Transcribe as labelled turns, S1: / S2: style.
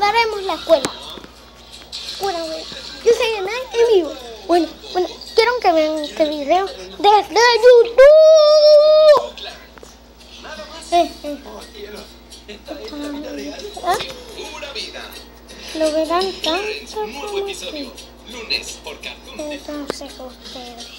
S1: jugaremos la escuela. Bueno, yo soy Hernán en vivo. Bueno, quiero que vean este video desde YouTube. ¿Ah? Lo verán tanto como así. Entonces ustedes.